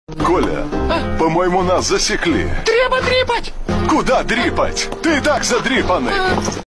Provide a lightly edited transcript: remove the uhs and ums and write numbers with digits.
Коля, по-моему, нас засекли. Треба дрипать! Куда дрипать? Ты и так задрипанный.